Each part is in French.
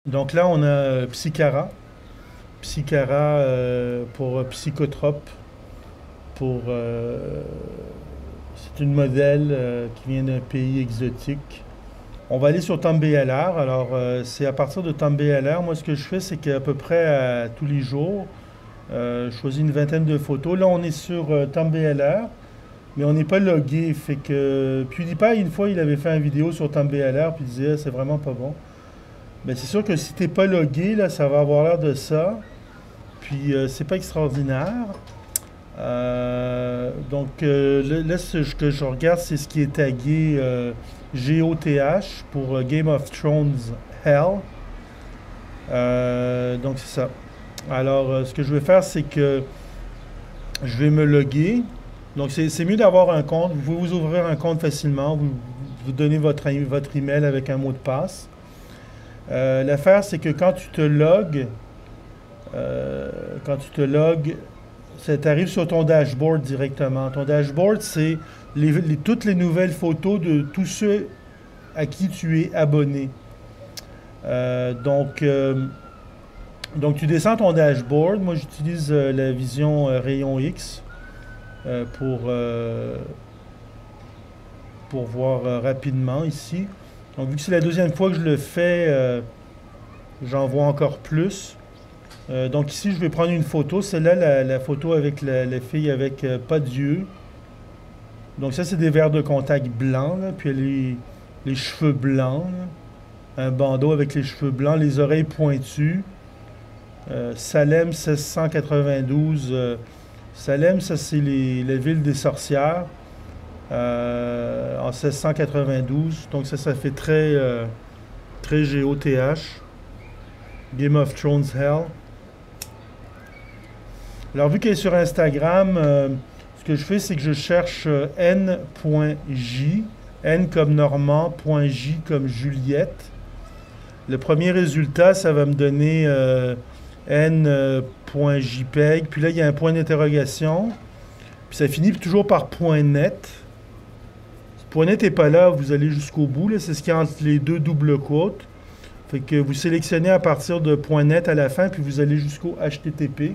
Donc là, on a Psycara. Psycara pour psychotrope. Pour, c'est une modèle qui vient d'un pays exotique. On va aller sur TomBLR. Alors, c'est à partir de TomBLR. Moi, ce que je fais, c'est qu'à peu près tous les jours, je choisis une vingtaine de photos. Là, on est sur TomBLR, mais on n'est pas logué. Fait que PewDiePie, une fois, il avait fait une vidéo sur TomBLR, puis il disait, c'est vraiment pas bon. Mais c'est sûr que si t'es pas logué, là, ça va avoir l'air de ça. Puis, c'est pas extraordinaire. Là, ce que je regarde, c'est ce qui est tagué GOTH pour Game of Thrones Hell. Donc, c'est ça. Alors, ce que je vais faire, c'est que je vais me loguer. Donc, c'est mieux d'avoir un compte. Vous pouvez vous ouvrir un compte facilement. Vous donnez votre email avec un mot de passe. L'affaire, c'est que quand tu te logs, ça t'arrive sur ton dashboard directement. Ton dashboard, c'est toutes les nouvelles photos de tous ceux à qui tu es abonné. Euh, donc, euh, donc, tu descends ton dashboard. Moi, j'utilise la vision rayon X euh, pour, euh, pour voir rapidement ici. Donc, vu que c'est la deuxième fois que je le fais, j'en vois encore plus. Donc ici, je vais prendre une photo. C'est là la photo avec la fille avec pas d'yeux. Donc ça, c'est des verres de contact blancs, là. Puis elle a les cheveux blancs, là. Un bandeau avec les cheveux blancs, les oreilles pointues. Salem 1692. Salem, ça c'est la ville des sorcières en 1692. Donc ça fait très GOTH. Game of Thrones Hell. Alors, vu qu'elle est sur Instagram, ce que je fais, c'est que je cherche n.j, n comme Normand, .j comme Juliette. Le premier résultat, ça va me donner n.jpeg. Puis là, il y a un point d'interrogation. Puis ça finit toujours par .net. Ce point net n'est pas là, vous allez jusqu'au bout. C'est ce qui est entre les deux doubles quotes. Fait que vous sélectionnez à partir de .net à la fin, puis vous allez jusqu'au HTTP.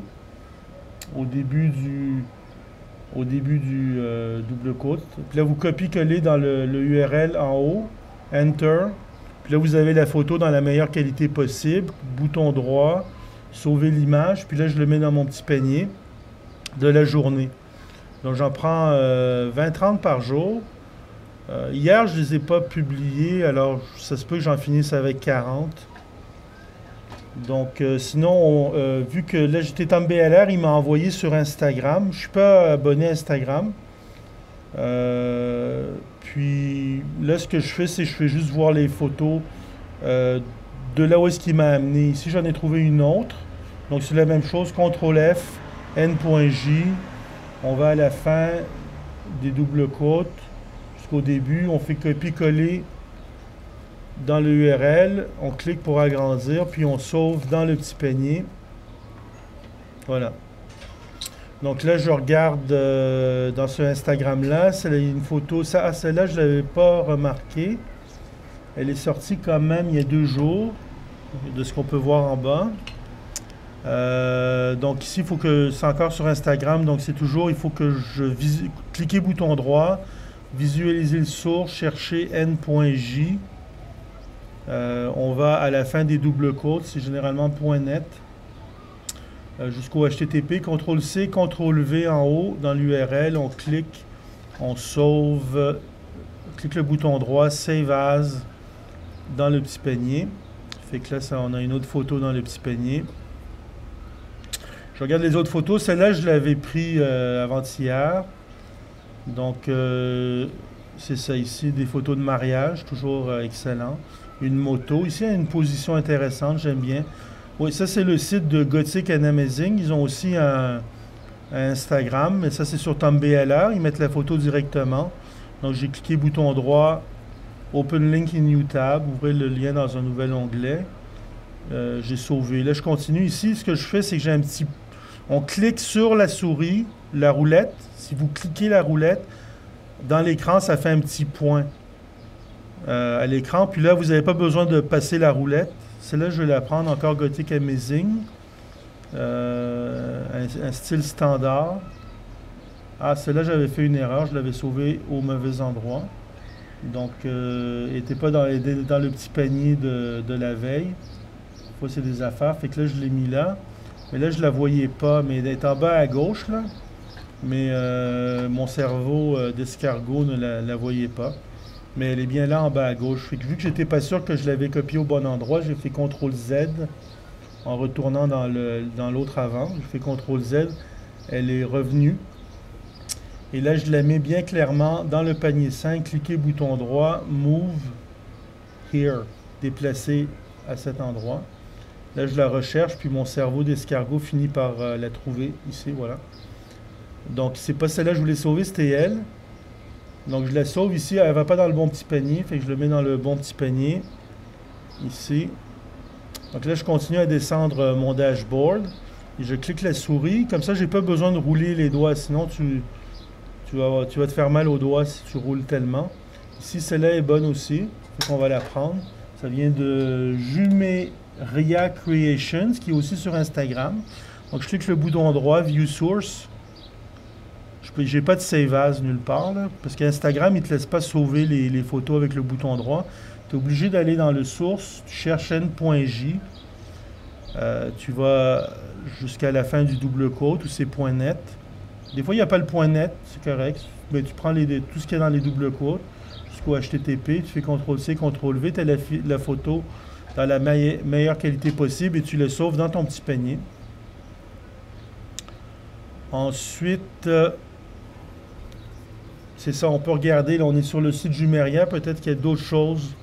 Au début du double quote. Puis là, vous copiez-collez dans le URL en haut, Enter. Puis là, vous avez la photo dans la meilleure qualité possible. Bouton droit, sauver l'image. Puis là, je le mets dans mon petit panier de la journée. Donc, j'en prends 20-30 par jour. Hier, je ne les ai pas publiés, alors ça se peut que j'en finisse avec 40. Donc, sinon, vu que là, j'étais TomBLR, il m'a envoyé sur Instagram. Je ne suis pas abonné à Instagram. Puis là, ce que je fais, c'est que je fais juste voir les photos de là où est-ce qu'il m'a amené. Ici, j'en ai trouvé une autre. Donc, c'est la même chose. CTRL F, N.J. On va à la fin des doubles quotes jusqu'au début. On fait copier-coller dans le URL, on clique pour agrandir, puis on sauve dans le petit panier. Voilà. Donc là, je regarde dans ce Instagram-là, c'est une photo. Celle-là, je ne l'avais pas remarqué. Elle est sortie quand même il y a 2 jours, de ce qu'on peut voir en bas. Donc ici, il faut que c'est encore sur Instagram, donc c'est toujours, il faut que je cliquer bouton droit, visualiser le source, chercher n.j. On va à la fin des doubles quotes, c'est généralement .net, jusqu'au HTTP, CTRL-C, CTRL-V en haut, dans l'URL, on clique, on sauve, clique le bouton droit, Save As, dans le petit panier. Fait que là, on a une autre photo dans le petit panier. Je regarde les autres photos, celle-là, je l'avais pris avant-hier. Donc, c'est ça ici, des photos de mariage, toujours excellent. Une moto. Ici, il y a une position intéressante, j'aime bien. Oui, ça, c'est le site de Gothic and Amazing. Ils ont aussi un Instagram, mais ça, c'est sur TomBLR. Ils mettent la photo directement. Donc, j'ai cliqué bouton droit, Open Link in New Tab, ouvrir le lien dans un nouvel onglet. J'ai sauvé. Là, je continue. Ici, ce que je fais, c'est que j'ai un petit... On clique sur la souris, la roulette. Si vous cliquez la roulette, dans l'écran, ça fait un petit point à l'écran. Puis là, vous n'avez pas besoin de passer la roulette. Celle-là, je vais la prendre encore Gothic Amazing. Un style standard. Ah, celle-là, j'avais fait une erreur. Je l'avais sauvée au mauvais endroit. Donc, elle n'était pas dans le petit panier de la veille. Fois, c'est des affaires. Fait que là, je l'ai mis là. Mais là, je la voyais pas. Mais elle est en bas à gauche, là. Mais mon cerveau d'escargot ne la voyait pas. Mais elle est bien là en bas à gauche. Fait que vu que j'étais pas sûr que je l'avais copiée au bon endroit, j'ai fait CTRL-Z en retournant dans l'autre avant. J'ai fait CTRL-Z. Elle est revenue. Et là, je la mets bien clairement dans le panier 5. Cliquez bouton droit, Move Here. Déplacer à cet endroit. Là, je la recherche, puis mon cerveau d'escargot finit par la trouver ici, voilà. Donc, c'est pas celle-là que je voulais sauver, c'était elle. Donc, je la sauve ici. Elle va pas dans le bon petit panier, fait que je le mets dans le bon petit panier. Ici. Donc là, je continue à descendre mon dashboard. Et je clique la souris. Comme ça, j'ai pas besoin de rouler les doigts. Sinon, tu vas te faire mal aux doigts si tu roules tellement. Ici, celle-là est bonne aussi. Fait qu'on va la prendre. Ça vient de Jumeria Creations, qui est aussi sur Instagram. Donc, je clique le bouton droit, View Source. J'ai pas de Save As nulle part, là, parce qu'Instagram, il te laisse pas sauver les photos avec le bouton droit. Tu es obligé d'aller dans le source, tu cherches n.j, tu vas jusqu'à la fin du double quote, ou c'est .net. Des fois, il n'y a pas le .net, c'est correct, mais tu prends tout ce qu'il y a dans les double quotes, jusqu'au HTTP, tu fais CTRL-C, CTRL-V, tu as la photo dans la meilleure qualité possible et tu le sauves dans ton petit panier. Ensuite, c'est ça, on peut regarder, là on est sur le site Jumeria, peut-être qu'il y a d'autres choses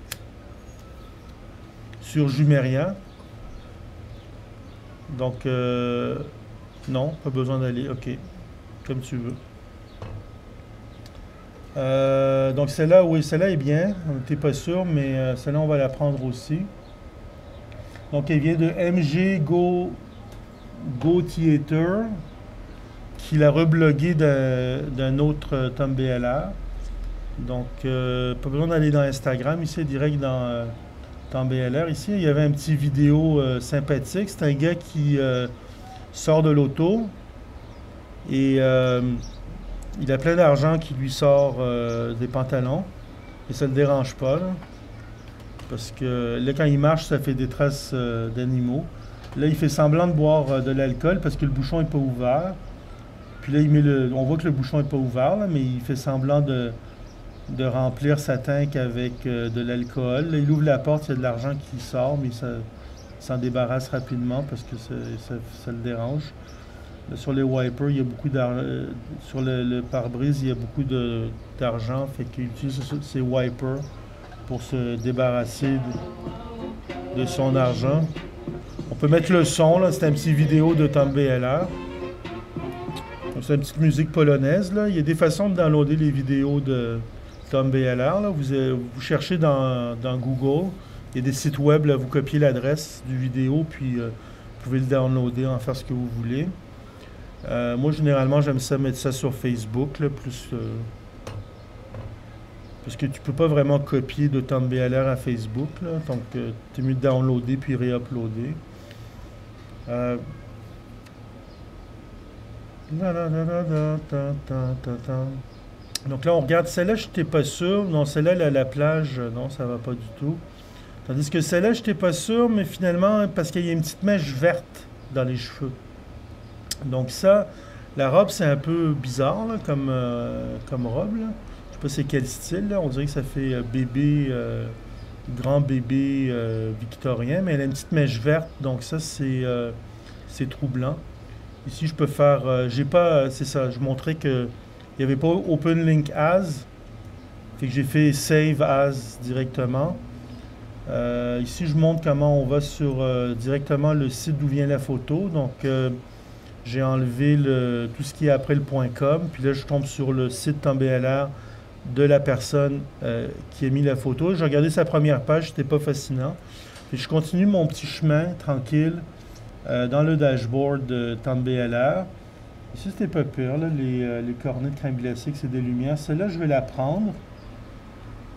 sur Jumeria. Donc, non, pas besoin d'aller, ok, comme tu veux. Donc celle-là, oui, celle-là est bien, on n'était pas sûr, mais celle-là on va la prendre aussi. Donc elle vient de MG Go Theater, qui l'a reblogué d'un autre TomBLR. Donc, pas besoin d'aller dans Instagram, ici, direct dans TomBLR. Ici, il y avait un petit vidéo sympathique. C'est un gars qui sort de l'auto et il a plein d'argent qui lui sort des pantalons. Et ça ne le dérange pas, là, parce que là, quand il marche, ça fait des traces d'animaux. Là, il fait semblant de boire de l'alcool parce que le bouchon n'est pas ouvert. Puis là, on voit que le bouchon n'est pas ouvert, là, mais il fait semblant de remplir sa tank avec de l'alcool. Là, il ouvre la porte, il y a de l'argent qui sort, mais il s'en débarrasse rapidement parce que ça le dérange. Là, sur les wipers, il y a beaucoup d'argent. Sur le pare-brise, il y a beaucoup d'argent, fait qu'il utilise ses wipers pour se débarrasser de son argent. On peut mettre le son, là, c'est un petit vidéo de TomBLR. C'est une petite musique polonaise, là. Il y a des façons de downloader les vidéos de TomBLR, là. Vous cherchez dans Google, il y a des sites web, là, vous copiez l'adresse du vidéo, puis vous pouvez le downloader, en faire ce que vous voulez. Moi, généralement, j'aime ça mettre ça sur Facebook, là, plus... parce que tu peux pas vraiment copier de TomBLR à Facebook, là. Donc, c'est mieux de downloader puis réuploader. Donc là, on regarde celle-là, je n'étais pas sûr. Non, celle-là, la plage, non, ça va pas du tout. Tandis que celle-là, je n'étais pas sûr, mais finalement, parce qu'il y a une petite mèche verte dans les cheveux. Donc ça, la robe, c'est un peu bizarre, là, comme robe, là. Je sais pas c'est quel style, là. On dirait que ça fait bébé, grand bébé victorien, mais elle a une petite mèche verte, donc ça, c'est troublant. Ici, je peux faire... j'ai pas... c'est ça, je montrais que il n'y avait pas Open Link As. Fait que j'ai fait Save As directement. Ici, je montre comment on va sur directement le site d'où vient la photo. Donc, j'ai enlevé tout ce qui est après le .com. Puis là, je tombe sur le site TomBLR de la personne qui a mis la photo. J'ai regardé sa première page, c'était pas fascinant. Puis je continue mon petit chemin, tranquille. Dans le dashboard de TomBLR. Ici, c'était pas pire, là, les cornets de crème glacée, que c'est des lumières. Celle-là, je vais la prendre.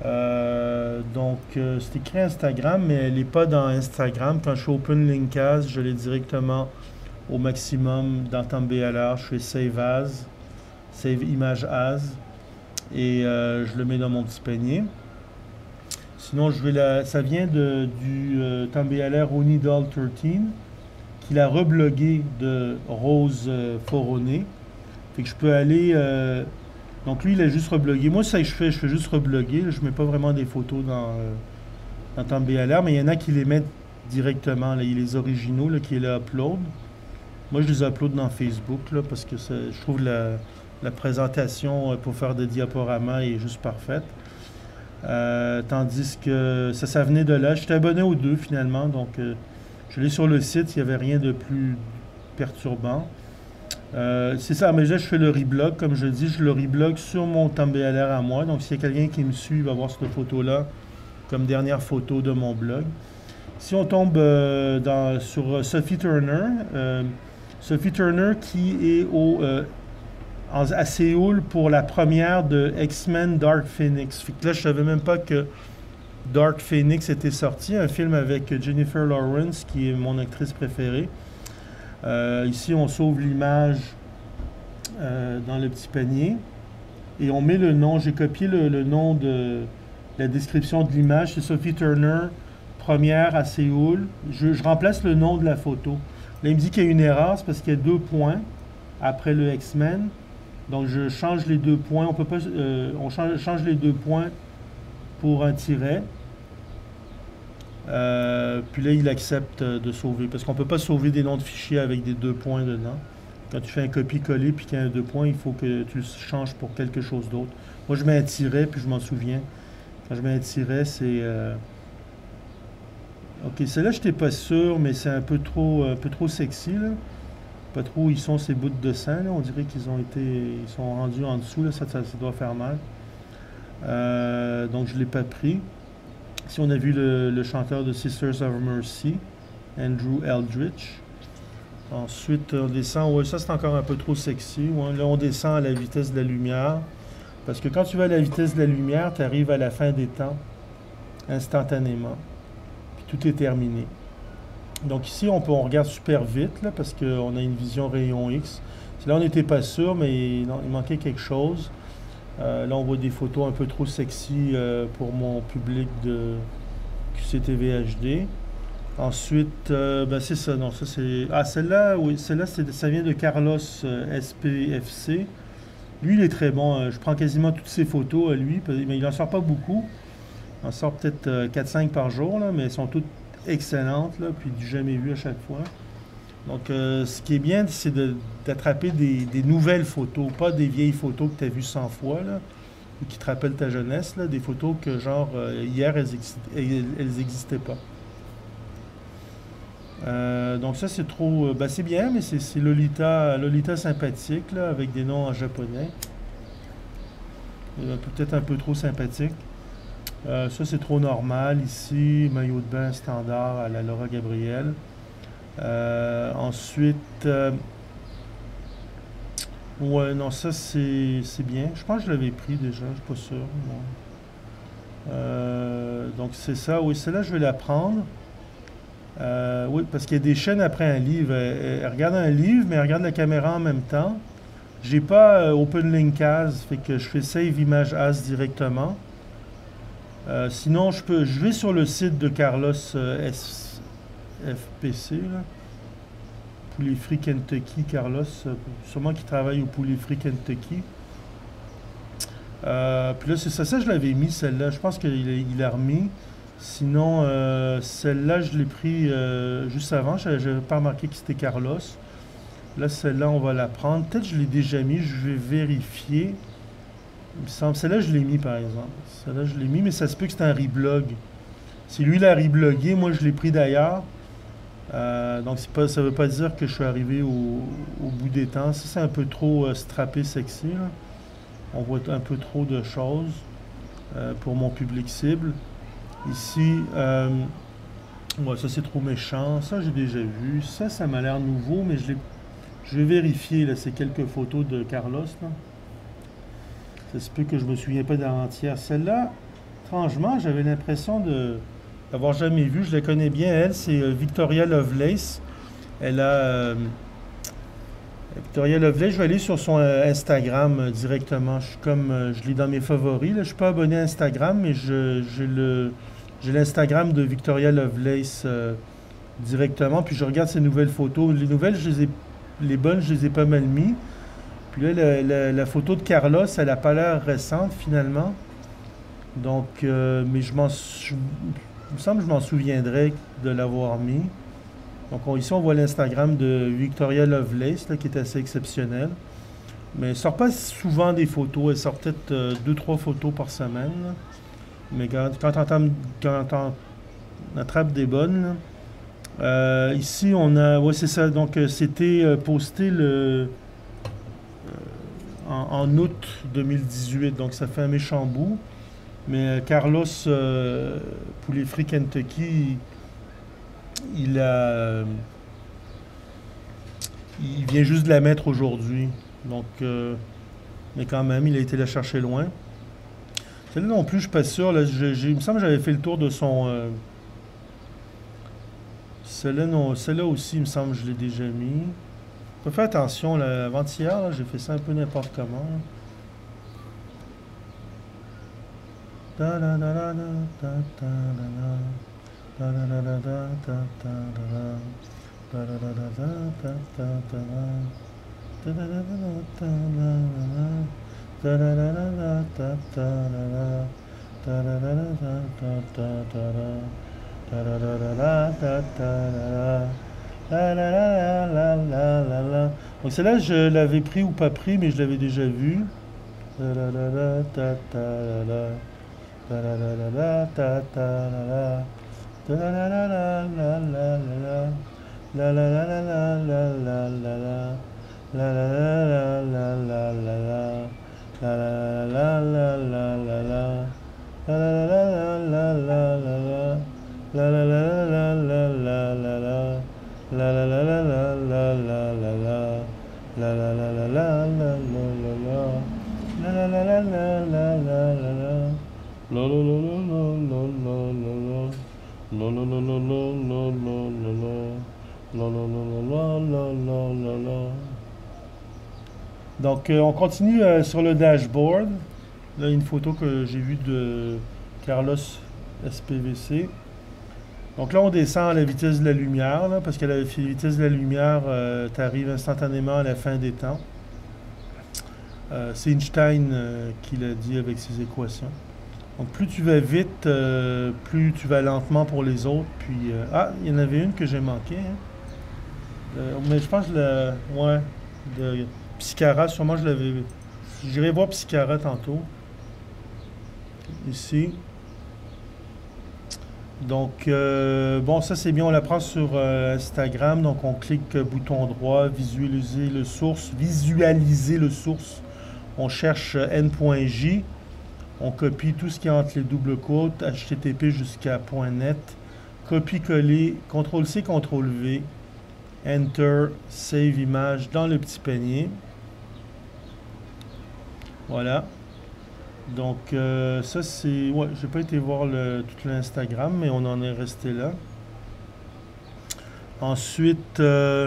C'est écrit Instagram, mais elle n'est pas dans Instagram. Quand je fais Open Linkaz, je l'ai directement au maximum dans TumbleLR. Je fais Save As, Save Image As, et je le mets dans mon petit panier. Sinon, ça vient du TumbleLR Onidal 13, qu'il a reblogué de Rose Foronné. Fait que je peux aller... donc lui, il a juste reblogué. Moi, ça que je fais juste rebloguer. Je mets pas vraiment des photos dans TumbleLR, mais il y en a qui les mettent directement. Là. Il y a les originaux là, qui les upload. Moi, je les upload dans Facebook là, parce que je trouve la présentation pour faire des diaporamas est juste parfaite. Tandis que ça venait de là. J'étais abonné aux deux finalement, donc je l'ai sur le site, il n'y avait rien de plus perturbant. C'est ça, mais là je fais le reblog, comme je dis, je le reblog sur mon TumbleLR à moi. Donc s'il y a quelqu'un qui me suit, il va voir cette photo-là comme dernière photo de mon blog. Si on tombe sur Sophie Turner qui est à Séoul pour la première de X-Men Dark Phoenix. Fait que là, je savais même pas que Dark Phoenix était sorti, un film avec Jennifer Lawrence, qui est mon actrice préférée. Ici, on sauve l'image dans le petit panier et on met le nom. J'ai copié le nom de la description de l'image. C'est Sophie Turner, première à Séoul. Je remplace le nom de la photo. Là, il me dit qu'il y a une erreur, c'est parce qu'il y a 2 points après le X-Men. Donc, je change les 2 points. On peut pas, on change les 2 points pour un tiret. Puis là, il accepte de sauver. Parce qu'on ne peut pas sauver des noms de fichiers avec des 2 points dedans. Quand tu fais un copier-coller puis qu'il y a un 2 points, il faut que tu le changes pour quelque chose d'autre. Moi, je mets un tiret, puis je m'en souviens. Quand je mets un tiret, c'est... Ok, celle-là, je n'étais pas sûr, mais c'est un peu trop sexy, là. Pas trop où ils sont ces bouts de sang, là. On dirait qu'ils sont rendus en dessous, là. Ça doit faire mal. Donc je ne l'ai pas pris. Ici on a vu le chanteur de Sisters of Mercy, Andrew Eldritch. Ensuite on descend, ouais, ça c'est encore un peu trop sexy. Ouais, là on descend à la vitesse de la lumière. Parce que quand tu vas à la vitesse de la lumière, tu arrives à la fin des temps instantanément. Puis tout est terminé. Donc ici, on regarde super vite, là, parce qu'on a une vision rayon X. Là, on n'était pas sûr, mais il manquait quelque chose. Là, on voit des photos un peu trop sexy pour mon public de QCTV HD. Ensuite, c'est ça. Non, ça c'est... Ah, celle-là, oui, celle-là, ça vient de Carlos SPFC. Lui, il est très bon. Je prends quasiment toutes ses photos à lui, mais il n'en sort pas beaucoup. Il en sort peut-être 4-5 par jour, là, mais elles sont toutes excellente, là, puis du jamais vu à chaque fois. Donc, ce qui est bien, c'est d'attraper des nouvelles photos, pas des vieilles photos que tu as vues 100 fois, là, ou qui te rappellent ta jeunesse, là, des photos que, genre, hier, elles n'existaient pas. Donc ça, c'est trop... c'est bien, mais c'est Lolita sympathique, là, avec des noms en japonais. Peut-être un peu trop sympathique. Ça, c'est trop normal. Ici, maillot de bain standard à la Laura Gabriel. Ensuite, ouais, non, ça, c'est bien. Je pense que je l'avais pris déjà, je suis pas sûr. Donc, c'est ça. Oui, celle-là, je vais la prendre. Oui, parce qu'il y a des chaînes après un livre. Elle regarde un livre, mais elle regarde la caméra en même temps. J'ai pas Open Linkaz, fait que je fais Save Image As directement. Sinon, je vais sur le site de Carlos FPC, là. Poulet Frit Kentucky, Carlos, sûrement qu'il travaille au Poulet Frit Kentucky. Puis là, c'est ça, je l'avais mis, celle-là. Je pense qu'il l'a remis. Sinon, celle-là, je l'ai pris juste avant. Je n'avais pas remarqué que c'était Carlos. Là, celle-là, on va la prendre. Peut-être que je l'ai déjà mis, je vais vérifier. Il me semble, celle-là, je l'ai mis, par exemple. Celle-là, je l'ai mis, mais ça se peut que c'est un reblog. Si lui, il a reblogué, moi, je l'ai pris d'ailleurs. Donc, ça ne veut pas dire que je suis arrivé au bout des temps. Ça, c'est un peu trop strappé sexy, là. On voit un peu trop de choses pour mon public cible. Ici, ouais, ça, c'est trop méchant. Ça, j'ai déjà vu. Ça m'a l'air nouveau, mais je vais vérifier, là, c'est quelques photos de Carlos, là. Ça se peut que je me souviens pas d'avant-hier. Celle-là, Étrangement, j'avais l'impression d'avoir jamais vu. Je la connais bien, elle. C'est Victoria Lovelace. Elle a... Victoria Lovelace, je vais aller sur son Instagram directement. Je suis comme... je l'ai dans mes favoris. Là. Je ne suis pas abonné à Instagram, mais j'ai l'Instagram de Victoria Lovelace directement. Puis je regarde ses nouvelles photos. Les nouvelles, les bonnes, je les ai pas mal mis. Puis là, la photo de Carlos, elle n'a pas l'air récente finalement. Donc, mais il me semble que je m'en souviendrai de l'avoir mis. Donc ici, on voit l'Instagram de Victoria Lovelace, là, qui est assez exceptionnel. Mais elle ne sort pas souvent des photos. Elle sort peut-être 2-3 photos par semaine. Là. Mais quand on attrape des bonnes, ici, on a... Ouais, c'est ça. Donc, c'était posté en août 2018. Donc, ça fait un méchant bout. Mais Carlos, pour les Free Kentucky, il vient juste de la mettre aujourd'hui. Donc, mais quand même, il a été la chercher loin. Celle-là non plus, je suis pas sûr. Là, il me semble que j'avais fait le tour de son... celle-là, non, celle-là aussi, il me semble que je l'ai déjà mis. Faut faire attention, là, avant-hier, là, j'ai fait ça un peu n'importe comment. Donc celle-là, je l'avais pris ou pas pris, mais je l'avais déjà vu. Donc, on continue sur le dashboard. Là, une photo que j'ai vue de Carlos SPVC. Donc là, on descend à la vitesse de la lumière, là, parce qu'à la vitesse de la lumière, tu arrives instantanément à la fin des temps. C'est Einstein qui l'a dit avec ses équations. Donc plus tu vas vite, plus tu vas lentement pour les autres. Puis, il y en avait une que j'ai manquée. Hein. Mais je pense que de Piscara, sûrement je l'avais... J'irai voir Piscara tantôt. Ici. Donc, bon, ça c'est bien, on la prend sur Instagram. Donc, on clique bouton droit, visualiser le source. On cherche n.j. On copie tout ce qui est entre les doubles côtes, HTTP jusqu'à .net. Copie-coller, CTRL-C, CTRL-V. Enter, Save image dans le petit panier. Voilà. Donc, ça c'est... Ouais, j'ai pas été voir tout l'Instagram, mais on en est resté là. Ensuite,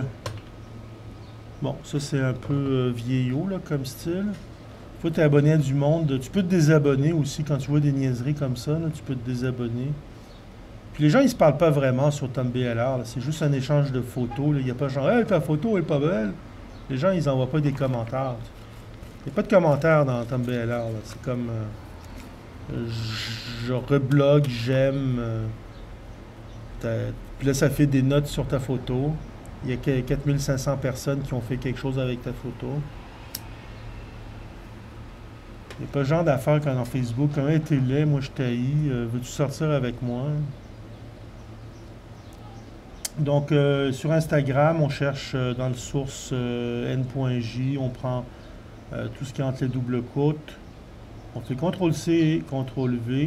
bon, ça c'est un peu vieillot, là, comme style. Faut t'es abonné à du monde. Tu peux te désabonner aussi quand tu vois des niaiseries comme ça, là, tu peux te désabonner. Puis les gens, ils se parlent pas vraiment sur TumbleR. C'est juste un échange de photos. Il n'y a pas genre, hey, ta photo est pas belle. Les gens, ils envoient pas des commentaires. Il n'y a pas de commentaires dans TumbleR. C'est comme, je reblogue, j'aime. Puis là, ça fait des notes sur ta photo. Il y a 4500 personnes qui ont fait quelque chose avec ta photo. Il n'y a pas ce genre d'affaires quand dans Facebook. Comment t'es laid, moi je t'haïs. Veux-tu sortir avec moi? Donc, sur Instagram, on cherche dans le source n.j. On prend tout ce qui est entre les doubles côtes. On fait CTRL-C, CTRL-V.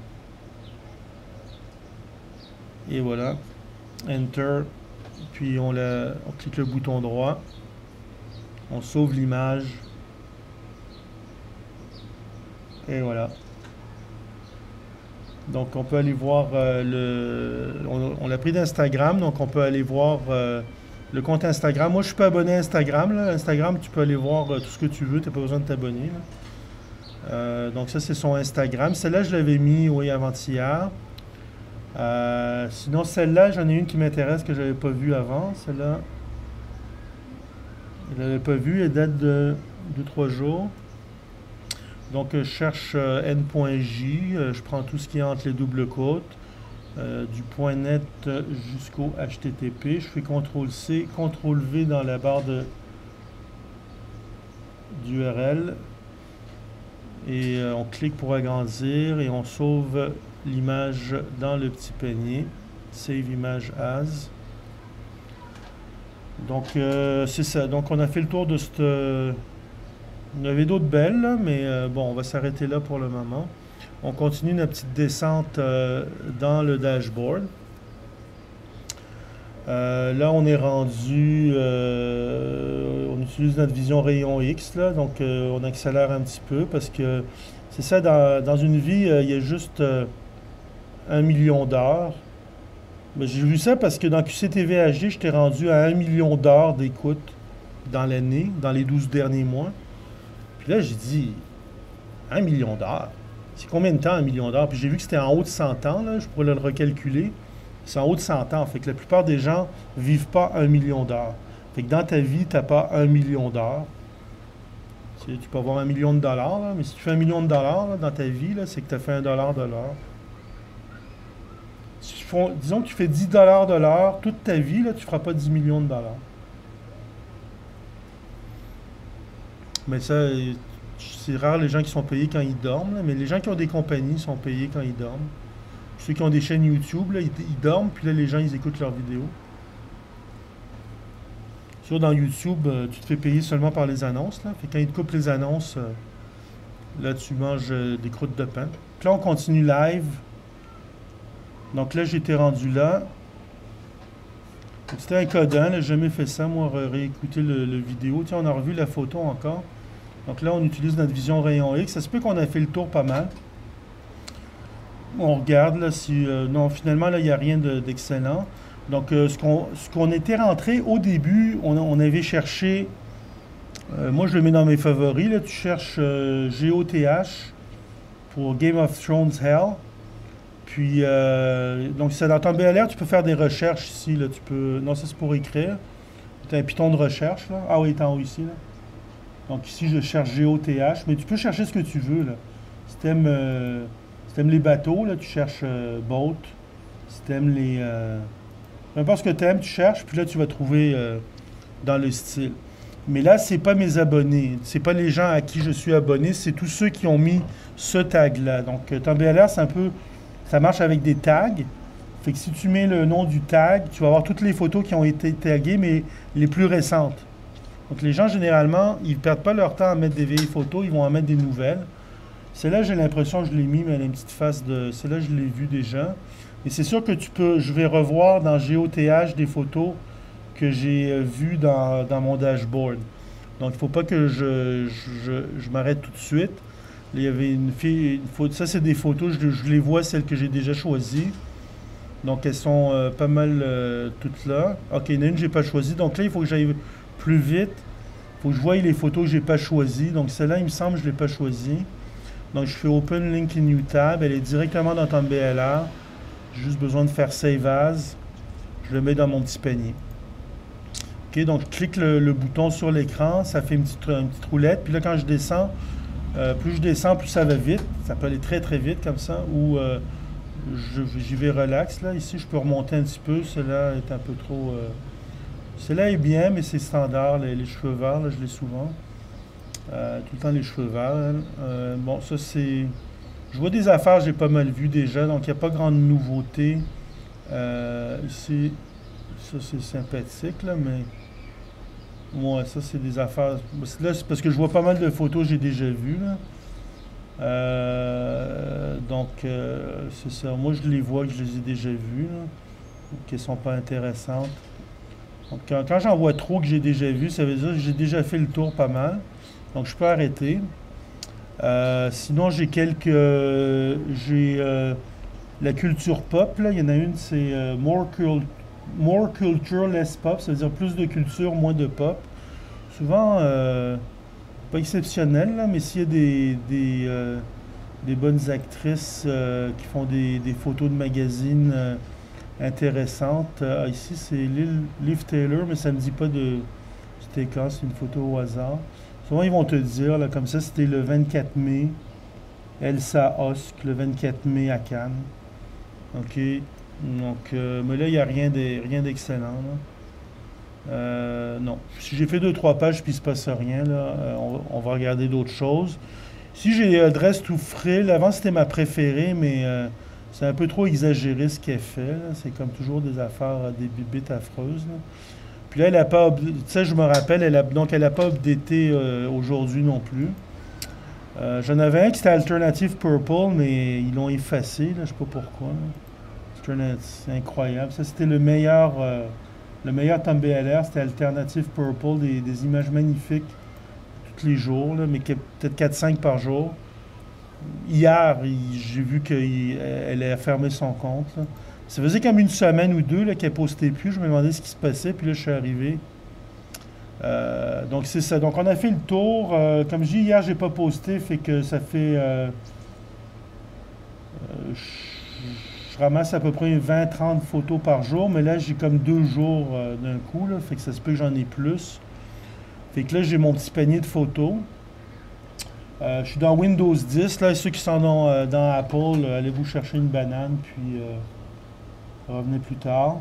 Et voilà. Enter. Puis on clique le bouton droit. On sauve l'image. Et voilà. Donc, on peut aller voir on l'a pris d'Instagram, donc on peut aller voir le compte Instagram. Moi, je suis pas abonné à Instagram, là. Instagram, tu peux aller voir tout ce que tu veux, tu n'as pas besoin de t'abonner, là. Donc, ça, c'est son Instagram. Celle-là, je l'avais mis, oui, avant-hier. Sinon, celle-là, j'en ai une qui m'intéresse que je n'avais pas vue avant. Celle-là, je ne l'avais pas vue, elle date de 2-3 jours. Donc, je cherche N.J, je prends tout ce qui est entre les doubles côtes, du point .net jusqu'au HTTP. Je fais CTRL-C, CTRL-V dans la barre d'URL. Et on clique pour agrandir et on sauve l'image dans le petit panier. Save image as. Donc, c'est ça. Donc, on a fait le tour de cette... Il y en avait d'autres belles, là, mais bon, on va s'arrêter là pour le moment. On continue notre petite descente dans le dashboard. Là, on est rendu... on utilise notre vision rayon X, là, donc on accélère un petit peu parce que c'est ça, dans une vie, il y a juste 1 million d'heures. J'ai vu ça parce que dans QCTV HD, j'étais rendu à 1 million d'heures d'écoute dans l'année, dans les 12 derniers mois. Puis là, j'ai dit, 1 million d'heures. C'est combien de temps 1 million d'heures? Puis j'ai vu que c'était en haut de 100 ans, là, je pourrais le recalculer. C'est en haut de 100 ans. Fait que la plupart des gens ne vivent pas 1 million d'heures. Fait que dans ta vie, tu n'as pas 1 million d'heures. Tu peux avoir 1 million de dollars, là, mais si tu fais 1 million de dollars là, dans ta vie, c'est que tu as fait 1 dollar de l'heure. Disons que tu fais 10 dollars de l'heure toute ta vie, là, tu ne feras pas 10 millions de dollars. Mais ça, c'est rare les gens qui sont payés quand ils dorment, là, mais les gens qui ont des compagnies sont payés quand ils dorment. Ceux qui ont des chaînes YouTube, là, ils dorment, puis là, les gens, ils écoutent leurs vidéos. Sur dans YouTube, tu te fais payer seulement par les annonces, là. Fait que quand ils te coupent les annonces, là, tu manges des croûtes de pain. Puis là, on continue live. Donc là, j'étais rendu là. C'était un codant, j'ai jamais fait ça, moi, réécouter le vidéo. Tiens, on a revu la photo encore. Donc là, on utilise notre vision rayon X. Ça se peut qu'on a fait le tour pas mal. On regarde, là, si... non, finalement, là, il n'y a rien d'excellent. Donc, ce qu'on était rentré au début, on avait cherché... moi, je le mets dans mes favoris, là. Tu cherches GOTH pour Game of Thrones Hell. Puis, donc, c'est dans ton BLR, tu peux faire des recherches ici, là. Tu peux... Non, ça, c'est pour écrire. Tu as un piton de recherche, là. Ah oui, il est en haut ici, là. Donc, ici, je cherche GOTH. Mais tu peux chercher ce que tu veux, là. Si t'aimes les bateaux, là, tu cherches boat. Si t'aimes les... peu importe ce que t'aimes, tu cherches, puis là, tu vas trouver dans le style. Mais là, c'est pas mes abonnés. C'est pas les gens à qui je suis abonné, c'est tous ceux qui ont mis ce tag-là. Donc, ton BLR, c'est un peu... Ça marche avec des tags. Fait que si tu mets le nom du tag, tu vas avoir toutes les photos qui ont été taguées, mais les plus récentes. Donc, les gens, généralement, ils ne perdent pas leur temps à mettre des vieilles photos, ils vont en mettre des nouvelles. Celle-là, j'ai l'impression que je l'ai mis, mais elle a une petite face de... Celle-là, je l'ai vue déjà. Et c'est sûr que tu peux... Je vais revoir dans GOTH des photos que j'ai vues dans mon dashboard. Donc, il ne faut pas que je m'arrête tout de suite. Là, il y avait une fille... Ça, c'est des photos, je les vois, celles que j'ai déjà choisies. Donc, elles sont pas mal toutes là. OK, il y en a une que je n'ai pas choisie. Donc là, il faut que j'aille plus vite. Il faut que je voie les photos que je n'ai pas choisies. Donc, celle-là, il me semble que je ne l'ai pas choisie. Donc, je fais Open Link in New Tab. Elle est directement dans ton BLR. J'ai juste besoin de faire Save As. Je le mets dans mon petit panier. OK, donc je clique le bouton sur l'écran. Ça fait une petite roulette. Puis là, quand je descends, plus je descends, plus ça va vite. Ça peut aller très, très vite comme ça. Ou j'y vais relax. Là. Ici, je peux remonter un petit peu. Celle-là est un peu trop... Celle-là est bien, mais c'est standard. Les cheveux verts, là, je l'ai souvent. Tout le temps les cheveux verts. Bon, ça c'est... Je vois des affaires, j'ai pas mal vu déjà, donc il n'y a pas grande nouveauté. Ici, ça c'est sympathique, là, mais... Ouais, ça c'est des affaires... Là, c'est parce que je vois pas mal de photos que j'ai déjà vues, là. Donc, c'est ça. Moi, je les vois, que je les ai déjà vues, là, qui ne sont pas intéressantes. Donc, quand j'en vois trop que j'ai déjà vu, ça veut dire que j'ai déjà fait le tour pas mal. Donc, je peux arrêter. Sinon, j'ai la culture pop, là. Il y en a une, c'est more culture, less pop. Ça veut dire plus de culture, moins de pop. Souvent, pas exceptionnel, là, mais s'il y a des bonnes actrices qui font des photos de magazines intéressantes. Ici, c'est Liv Taylor, mais ça ne me dit pas de c'était quand, c'est une photo au hasard. Souvent, ils vont te dire, là, comme ça, c'était le 24 mai, Elsa Hosk, le 24 mai à Cannes. OK. Donc, mais là, il n'y a rien d'excellent, non. Si j'ai fait 2-3 pages puis il se passe rien, là, on va regarder d'autres choses. Si j'ai Dress to Thrill, avant c'était ma préférée, mais c'est un peu trop exagéré ce qu'elle fait. C'est comme toujours des affaires, des bibites affreuses. Là. Puis là, elle n'a pas. Tu sais, je me rappelle, elle n'a pas updaté aujourd'hui non plus. J'en avais un qui était Alternative Purple, mais ils l'ont effacé, là, je ne sais pas pourquoi. C'est incroyable. Ça, c'était le meilleur Tom BLR, c'était Alternative Purple, des images magnifiques tous les jours, là, mais peut-être 4-5 par jour. Hier, j'ai vu qu'elle a fermé son compte. Là. Ça faisait comme une semaine ou deux qu'elle postait plus. Je me demandais ce qui se passait, puis là, je suis arrivé. Donc, c'est ça. Donc, on a fait le tour. Comme je dis, hier, j'ai pas posté, fait que ça fait... je ramasse à peu près 20-30 photos par jour, mais là, j'ai comme 2 jours d'un coup, là, fait que ça se peut que j'en ai plus. Fait que là, j'ai mon petit panier de photos. Je suis dans Windows 10. Là, ceux qui sont dans Apple, allez vous chercher une banane, puis revenez plus tard.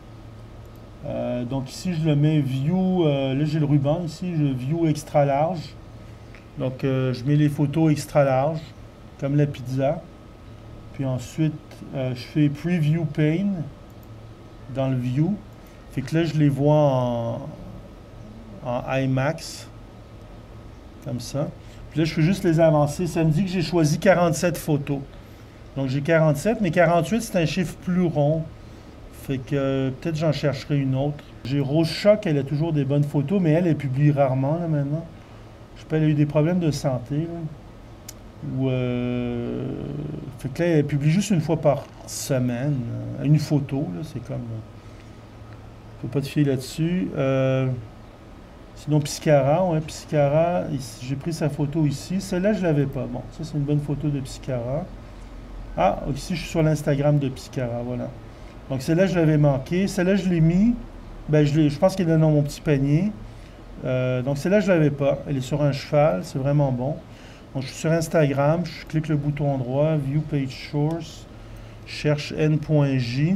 Donc ici, je le mets View. Là, j'ai le ruban ici, je View extra large. Donc, je mets les photos extra large, comme la pizza. Puis ensuite, je fais Preview Pane dans le View. Fait que là, je les vois en IMAX, comme ça. Puis là, je fais juste les avancer. Ça me dit que j'ai choisi 47 photos. Donc, j'ai 47, mais 48, c'est un chiffre plus rond. Fait que peut-être j'en chercherai une autre. J'ai Rose Choc, elle a toujours des bonnes photos, mais elle publie rarement, là, maintenant. Je sais pas, elle a eu des problèmes de santé, là. Fait que là, elle publie juste une fois par semaine. Une photo, là, c'est comme... Faut pas te fier là-dessus. Sinon, Piscara, ouais, Piscara, j'ai pris sa photo ici. Celle-là, je l'avais pas. Bon, ça, c'est une bonne photo de Piscara. Ah, ici, je suis sur l'Instagram de Piscara, voilà. Donc, celle-là, je l'avais manqué. Celle-là, je l'ai mis. Ben, je pense qu'elle est dans mon petit panier. Donc, celle-là, je l'avais pas. Elle est sur un cheval, c'est vraiment bon. Donc, je suis sur Instagram, je clique le bouton droit, View Page Source, je cherche n.j.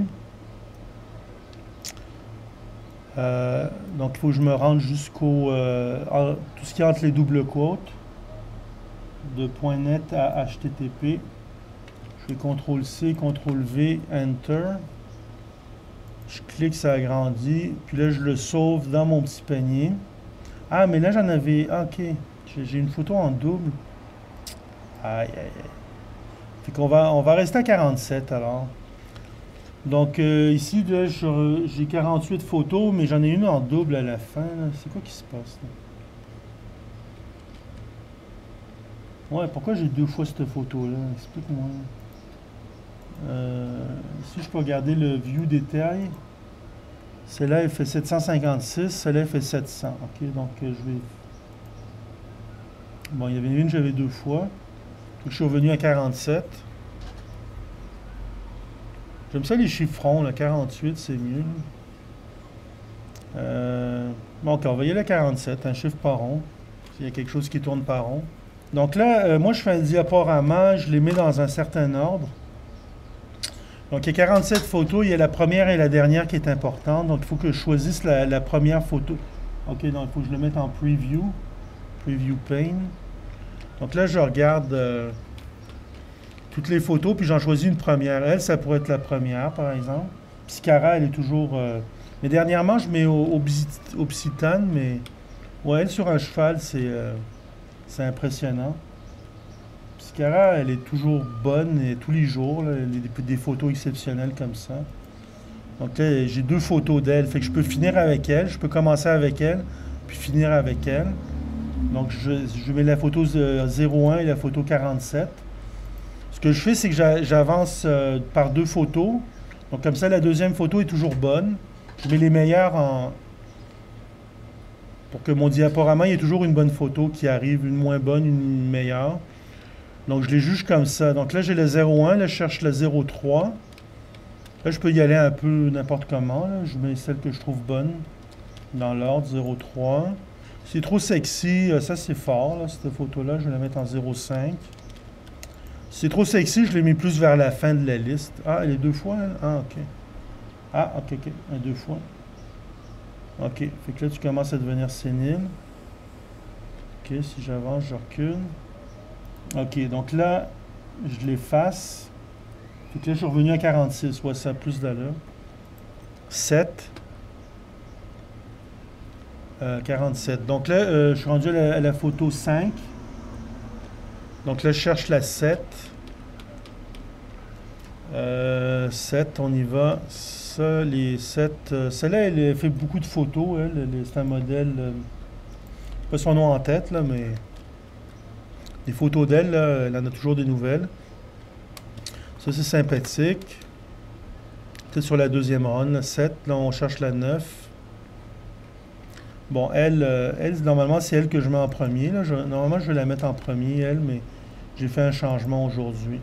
Donc, il faut que je me rende jusqu'au... tout ce qui est entre les doubles quotes, de .net à HTTP. Je fais CTRL-C, CTRL-V, Enter. Je clique, ça agrandit. Puis là, je le sauve dans mon petit panier. Ah, mais là, j'en avais... Ah, OK. J'ai une photo en double. Aïe, aïe, aïe. Fait qu'on on va rester à 47, alors. Donc, ici, j'ai 48 photos, mais j'en ai une en double à la fin. C'est quoi qui se passe, là? Ouais, pourquoi j'ai 2 fois cette photo-là? Explique-moi. Ici, je peux regarder le view détail. Celle-là, elle fait 756. Celle-là, elle fait 700. OK, donc je vais... Bon, il y avait une, j'avais 2 fois. Donc, je suis revenu à 47. J'aime ça les chiffrons, là. 48, c'est mieux. Bon, OK, on va y aller à 47, un chiffre par rond. Il y a quelque chose qui tourne par rond. Donc là, moi, je fais un diaporama, je les mets dans un certain ordre. Donc, il y a 47 photos. Il y a la première et la dernière qui est importante. Donc, il faut que je choisisse la première photo. OK, donc il faut que je le mette en Preview. Preview Pane. Donc là, je regarde toutes les photos, puis j'en choisis une première. Elle, ça pourrait être la première, par exemple. Piscara, elle est toujours... Mais dernièrement, je mets Occitane, mais... Ouais, elle, sur un cheval, c'est impressionnant. Piscara, elle est toujours bonne, et tous les jours, là, des photos exceptionnelles comme ça. Donc là, j'ai 2 photos d'elle, fait que je peux finir avec elle, je peux commencer avec elle, puis finir avec elle. Donc je mets la photo 01 et la photo 47. Ce que je fais, c'est que j'avance par 2 photos. Donc comme ça, la deuxième photo est toujours bonne. Je mets les meilleures en... Pour que mon diaporama, il y ait toujours une bonne photo qui arrive, une moins bonne, une meilleure. Donc je les juge comme ça. Donc là, j'ai le 0,1, là je cherche le 0,3. Là, je peux y aller un peu n'importe comment, là. Je mets celle que je trouve bonne dans l'ordre, 0,3. C'est trop sexy, ça c'est fort, là, cette photo-là, je vais la mettre en 0,5. Si c'est trop sexy, je les mets plus vers la fin de la liste. Ah, elle est 2 fois, elle? Ah, ok. Ah, ok, ok, elle est 2 fois. Ok, fait que là, tu commences à devenir sénile. Ok, si j'avance, je recule. Ok, donc là, je l'efface. Fait que là, je suis revenu à 46. Ouais, ça a plus d'allure. 7. 47. Donc là, je suis rendu à la photo 5. Donc là, je cherche la 7. 7, on y va. Ça, les 7. Celle-là, elle fait beaucoup de photos. C'est un modèle. Pas son nom en tête, là, mais. Les photos d'elle, là, elle en a toujours des nouvelles. Ça, c'est sympathique. Peut-être sur la deuxième run, la 7. Là, on cherche la 9. Bon, elle, normalement, c'est elle que je mets en premier. Là. Normalement, je vais la mettre en premier, elle, mais j'ai fait un changement aujourd'hui.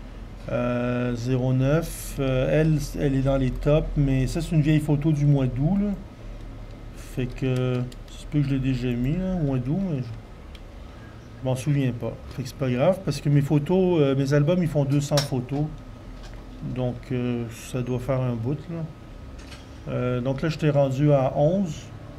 09. Elle est dans les tops, mais ça, c'est une vieille photo du mois d'août. Là. Fait que, c'est peu que je l'ai déjà mis, là, au mois d'août, mais je m'en souviens pas. Fait que c'est pas grave, parce que mes photos, mes albums, ils font 200 photos. Donc, ça doit faire un bout, là. Donc là, je t'ai rendu à 11.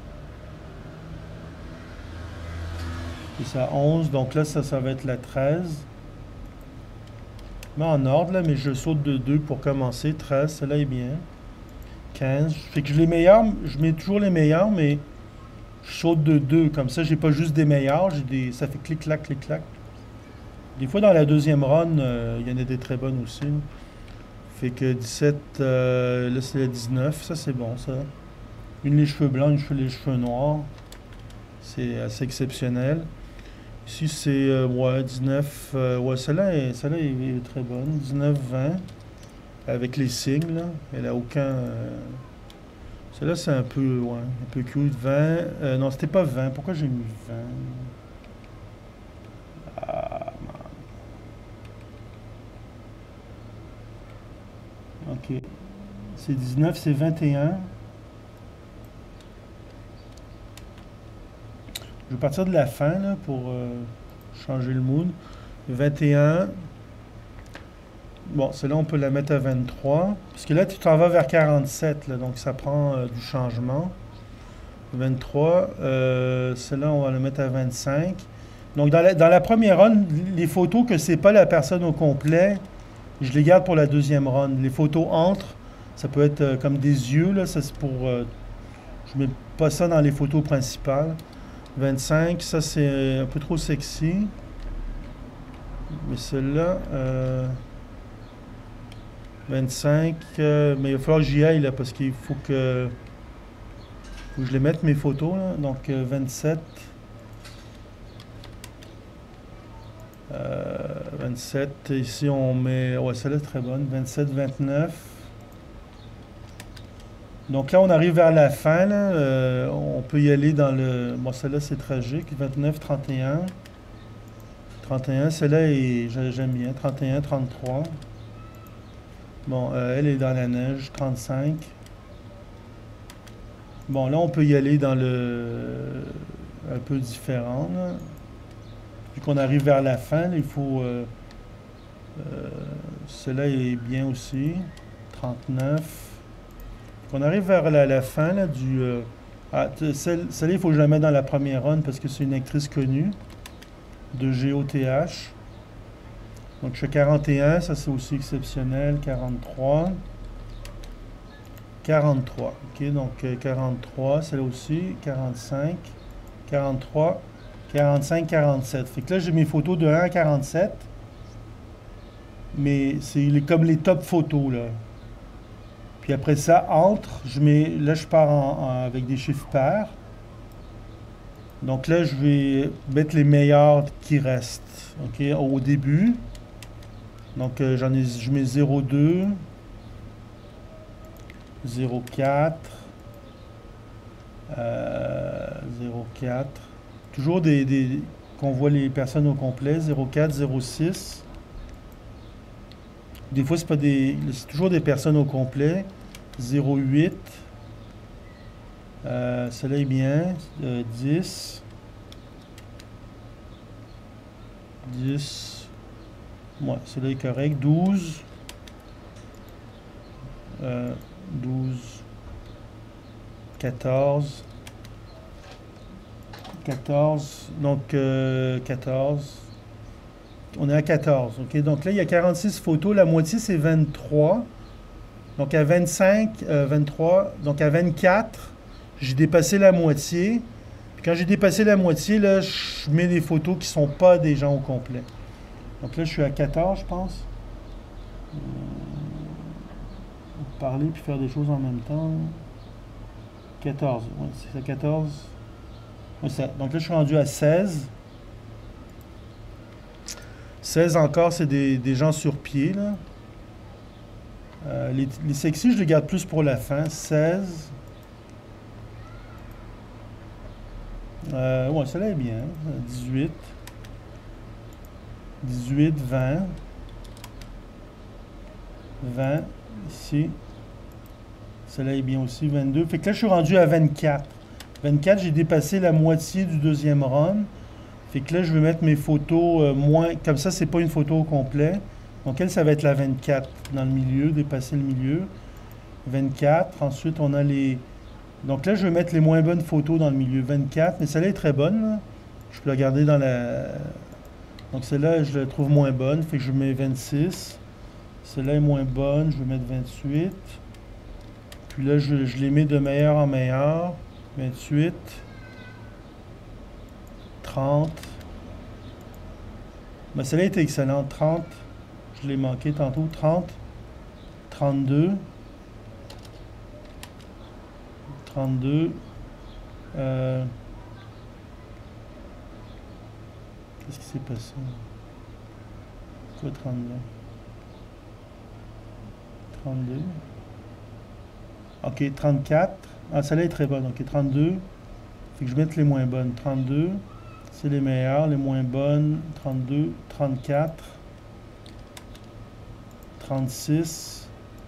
C'est ça, 11. Donc là, ça va être la 13. Mais en ordre, là, mais je saute de 2 pour commencer. 13, celle-là est bien. 15. Fait que les meilleurs, je mets toujours les meilleurs, mais je saute de 2. Comme ça, j'ai pas juste des meilleurs, ça fait clic-clac, clic-clac. Des fois, dans la deuxième run, il y en a des très bonnes aussi. Fait que 17, là, c'est la 19. Ça, c'est bon, ça. Une les cheveux blancs, les cheveux noirs. C'est assez exceptionnel. Ici, c'est ouais, 19. Ouais, celle-là est très bonne. 19, 20. Avec les signes, là. Elle n'a aucun. Celle-là, c'est un peu, ouais, un peu cute. 20. Non, c'était pas 20. Pourquoi j'ai mis 20? Ah, man. Ok. C'est 19, c'est 21. Je vais partir de la fin là, pour changer le mood. 21. Bon, celle-là, on peut la mettre à 23. Parce que là, tu t'en vas vers 47. Là, donc, ça prend du changement. 23. Celle-là, on va la mettre à 25. Donc, dans la première run, les photos que c'est pas la personne au complet, je les garde pour la deuxième run. Les photos entre, ça peut être comme des yeux. Là, ça, c'est pour... je mets pas ça dans les photos principales. 25, ça c'est un peu trop sexy. Mais celle-là, 25, mais il va falloir que j'y aille là, parce qu'il faut que je les mette mes photos là. Donc 27, 27, ici on met, ouais celle-là est très bonne, 27, 29. Donc là, on arrive vers la fin. Là. On peut y aller dans le... Bon, celle-là, c'est tragique. 29, 31. 31, celle-là, j'aime bien. 31, 33. Bon, elle est dans la neige. 35. Bon, là, on peut y aller dans le... un peu différent. Là. Vu qu'on arrive vers la fin, là, il faut... celle-là est bien aussi. 39. On arrive vers la fin là, du... celle-là, il faut que je la mette dans la première run parce que c'est une actrice connue de GOTH. Donc, je fais 41, ça c'est aussi exceptionnel. 43. 43. Ok, donc 43, celle-là aussi. 45. 43. 45, 47. Fait que là, j'ai mes photos de 1 à 47. Mais c'est comme les top photos, là. Puis après ça, là je pars avec des chiffres pairs. Donc là, je vais mettre les meilleurs qui restent, ok, au début. Donc je mets 02, 04, 04. Toujours qu'on voit les personnes au complet. 04, 06. Des fois, c'est toujours des personnes au complet. 08. Celle-là est bien. 10. 10. Ouais, celle-là est correct. 12. 12. 14. 14. Donc, 14. On est à 14. OK? Donc là, il y a 46 photos. La moitié, c'est 23. Donc, à 25, 23. Donc, à 24, j'ai dépassé la moitié. Puis quand j'ai dépassé la moitié, là, je mets des photos qui ne sont pas des gens au complet. Donc là, je suis à 14, je pense. Parler puis faire des choses en même temps. 14. Ouais, c'est ça, 14. Ouais, ça. Donc là, je suis rendu à 16. 16 encore, c'est des gens sur pied, là. Les sexy, je les garde plus pour la fin. 16. Ouais, celle-là est bien. 18. 18, 20. 20, ici. Celle-là est bien aussi, 22. Fait que là, je suis rendu à 24. 24, j'ai dépassé la moitié du deuxième run. Fait que là, je vais mettre mes photos moins... Comme ça, c'est pas une photo au complet. Donc, elle, ça va être la 24 dans le milieu, dépasser le milieu. 24. Ensuite, on a les... Donc là, je vais mettre les moins bonnes photos dans le milieu. 24, mais celle-là est très bonne, là. Je peux la garder dans la... Donc, celle-là, je la trouve moins bonne. Fait que je mets 26. Celle-là est moins bonne. Je vais mettre 28. Puis là, je les mets de meilleur en meilleur. 28. 30. Ben, celle-là était excellente. 30. Je l'ai manqué tantôt. 30. 32. 32. Qu'est-ce qui s'est passé? Quoi 32? 32. Ok, 34. Ah, celle-là est très bonne. Ok, 32. Fait que je mette les moins bonnes. 32. C'est les meilleures. Les moins bonnes. 32. 34. 36.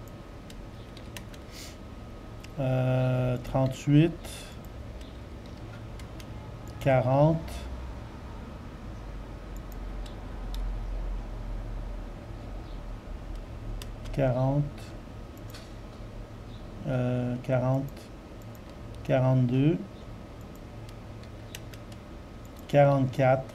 38. 40. 40. 40. 42. 44.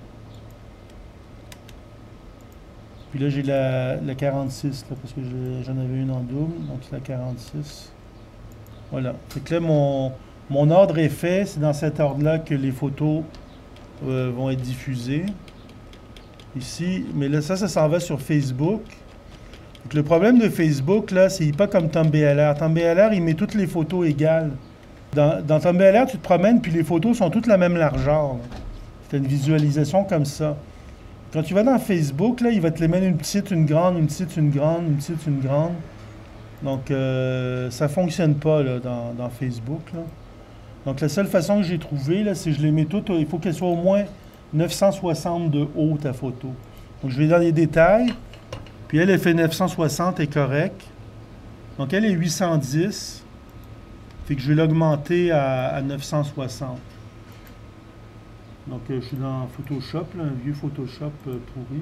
Puis là, j'ai la 46, là, parce que j'en avais une en double. Donc, c'est la 46. Voilà. Fait que là, mon ordre est fait. C'est dans cet ordre-là que les photos vont être diffusées. Ici. Mais là, ça s'en va sur Facebook. Donc, le problème de Facebook, là, c'est pas comme TumbleR. TumbleR, il met toutes les photos égales. Dans TumbleR, tu te promènes, puis les photos sont toutes la même largeur. C'est une visualisation comme ça. Quand tu vas dans Facebook, là, il va te les mettre une petite, une grande, une petite, une grande, une petite, une grande. Donc, ça ne fonctionne pas là, dans Facebook. Là. Donc, la seule façon que j'ai trouvée, c'est que je les mets toutes. Il faut qu'elles soient au moins 960 de haut, ta photo. Donc, je vais dans les détails. Puis elle fait 960, est correct. Donc, elle est 810. Fait que je vais l'augmenter à 960. Donc, je suis dans Photoshop, là, un vieux Photoshop pourri.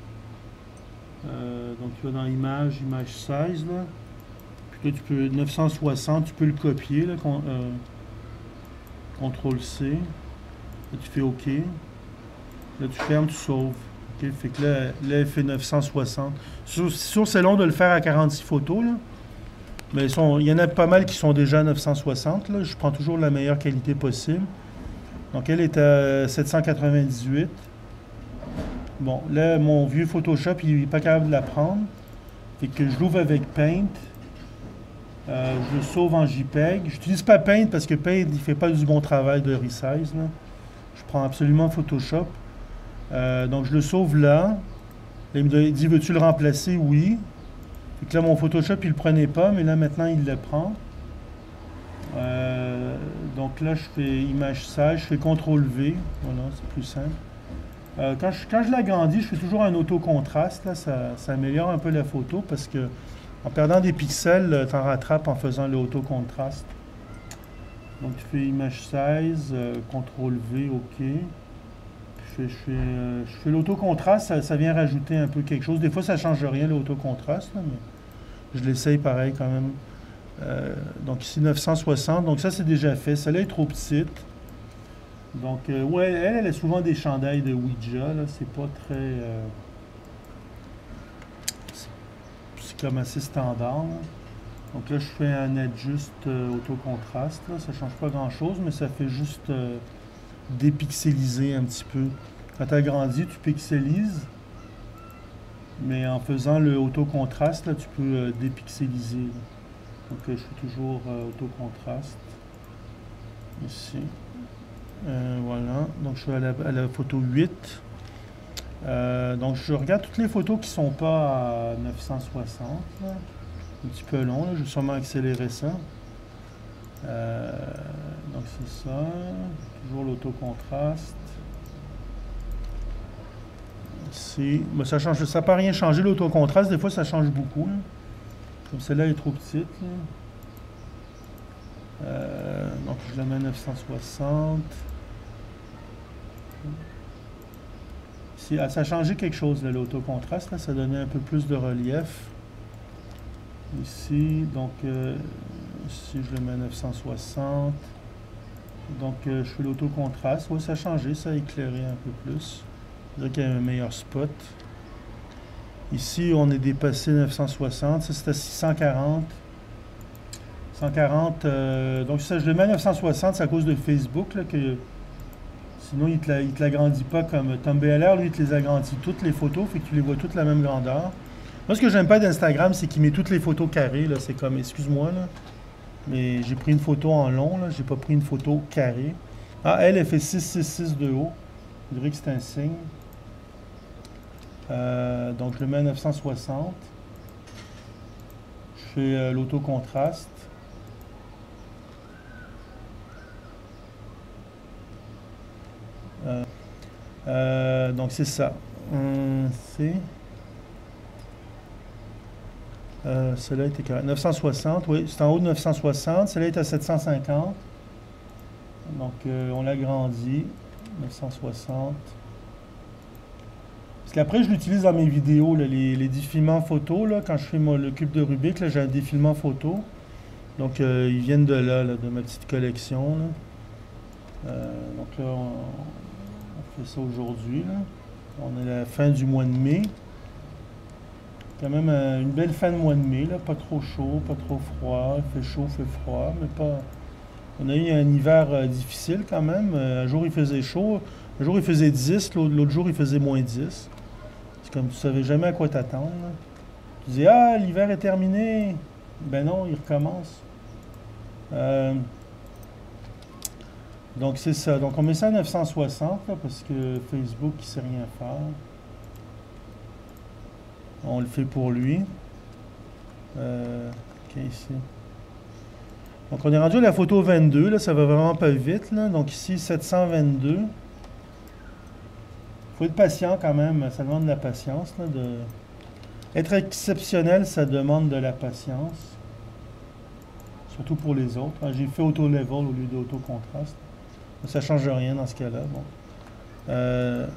Donc, tu vas dans Image, Image Size. Là. Puis là, tu peux 960, tu peux le copier. Là, CTRL-C. Là, tu fais OK. Là, tu fermes, tu sauves. Okay? Fait que là, elle fait 960. C'est sûr, c'est long de le faire à 46 photos. Là. Mais il y en a pas mal qui sont déjà à 960. Là. Je prends toujours la meilleure qualité possible. Donc, elle est à 798. Bon, là, mon vieux Photoshop, il n'est pas capable de la prendre. Fait que je l'ouvre avec Paint. Je le sauve en JPEG. Je n'utilise pas Paint parce que Paint, il ne fait pas du bon travail de resize. Là. Je prends absolument Photoshop. Donc, je le sauve là. Là, il me dit, veux-tu le remplacer? Oui. Fait que là, mon Photoshop, il le prenait pas, mais là, maintenant, il le prend. Donc là, je fais image 16, je fais CTRL-V. Voilà, c'est plus simple. Quand je l'agrandis, je fais toujours un autocontrast. Là, ça améliore un peu la photo parce que en perdant des pixels, tu en rattrapes en faisant le autocontrast. Donc, tu fais image 16, CTRL-V, OK. Je fais l'autocontrast, ça vient rajouter un peu quelque chose. Des fois, ça ne change rien, l'autocontrast, mais je l'essaye pareil quand même. Donc ici, 960. Donc ça, c'est déjà fait. Celle-là est trop petite. Donc, ouais, elle a souvent des chandails de Ouija. C'est pas très... c'est comme assez standard. Là. Donc là, je fais un adjust autocontrast. Là. Ça change pas grand-chose, mais ça fait juste dépixeliser un petit peu. Quand tu agrandis, tu pixelises. Mais en faisant le autocontrast, là, tu peux dépixeliser. Là. Donc je fais toujours autocontrast. Ici. Voilà. Donc je suis à la photo 8. Donc je regarde toutes les photos qui ne sont pas à 960. Là. Un petit peu long. Là. Je vais sûrement accélérer ça. Donc c'est ça. Toujours l'autocontrast. Ici. Ben, ça change. Ça n'a pas rien changé l'autocontrast. Des fois ça change beaucoup. Là. Comme celle-là est trop petite. Donc je la mets à 960. Ici, ça a changé quelque chose, l'autocontrast. Ça donnait un peu plus de relief. Ici, donc ici je le mets à 960. Donc je fais l'autocontrast. Oui, ça a changé, ça a éclairé un peu plus. Je dirais qu'il y a un meilleur spot. Ici, on est dépassé 960. Ça, c'est à 640. 140. Donc ça, je le mets à 960, c'est à cause de Facebook. Là, que, sinon, il te l'agrandit pas comme Tom BLR. Lui, il te les agrandit toutes les photos. Fait que tu les vois toutes la même grandeur. Moi, ce que j'aime pas d'Instagram, c'est qu'il met toutes les photos carrées. C'est comme, excuse-moi, là, mais j'ai pris une photo en long. J'ai pas pris une photo carrée. Ah, elle fait 666 de haut. Je dirais que c'est un signe. Donc, je le mets à 960. Je fais l'autocontrast. Donc, c'est ça. Celle-là était correcte. 960, oui, c'est en haut de 960. Celle-là est à 750. Donc, on l'agrandit. 960. Parce qu'après, je l'utilise dans mes vidéos, là, les défilements photos. Là, quand je fais le cube de Rubik, j'ai un défilement photo. Donc, ils viennent de là, de ma petite collection. Là. Donc là, on fait ça aujourd'hui. On est à la fin du mois de mai. Quand même une belle fin de mois de mai. Là. Pas trop chaud, pas trop froid. Il fait chaud, il fait froid, mais pas... On a eu un hiver difficile quand même. Un jour, il faisait chaud. Un jour, il faisait 10. L'autre jour, il faisait moins 10. C'est comme tu savais jamais à quoi t'attendre. Tu disais, ah, l'hiver est terminé. Ben non, il recommence. Donc, c'est ça. Donc, on met ça à 960 là, parce que Facebook, il sait rien faire. On le fait pour lui. OK, ici. Donc, on est rendu à la photo 22. Là, ça va vraiment pas vite. Là. Donc, ici, 722. Il faut être patient quand même. Ça demande de la patience. Là, Être exceptionnel, ça demande de la patience. Surtout pour les autres. J'ai fait auto-level au lieu d'auto-contraste. Ça ne change rien dans ce cas-là. Bon.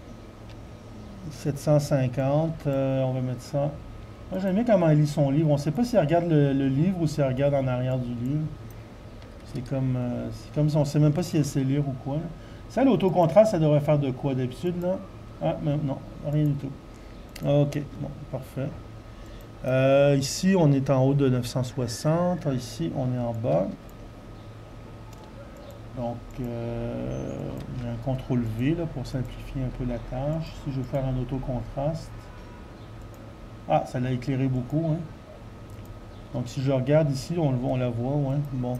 750. On va mettre ça. Moi, j'aime bien comment elle lit son livre. On ne sait pas si elle regarde le livre ou si elle regarde en arrière du livre. C'est comme si on ne sait même pas si elle sait lire ou quoi. Là. Ça, l'autocontrast, ça devrait faire de quoi d'habitude, là? Ah, non, rien du tout. OK, bon, parfait. Ici, on est en haut de 960. Ici, on est en bas. Donc, j'ai un CTRL-V là, pour simplifier un peu la tâche. Si je veux faire un autocontrast. Ah, ça l'a éclairé beaucoup. Hein. Donc, si je regarde ici, on la voit. Ouais. Bon.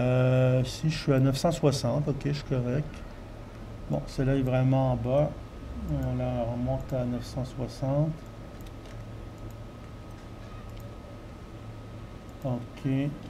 Ici, je suis à 960. OK, je suis correct. Bon, celle-là est vraiment en bas. Voilà, on remonte à 960. Ok.